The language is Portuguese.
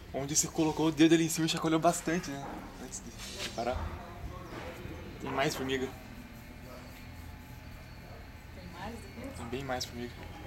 Onde você colocou o dedo ali em cima e chacoalhou bastante, né? Antes de parar. Tem mais formiga. Tem mais do que isso? Tem bem mais formiga.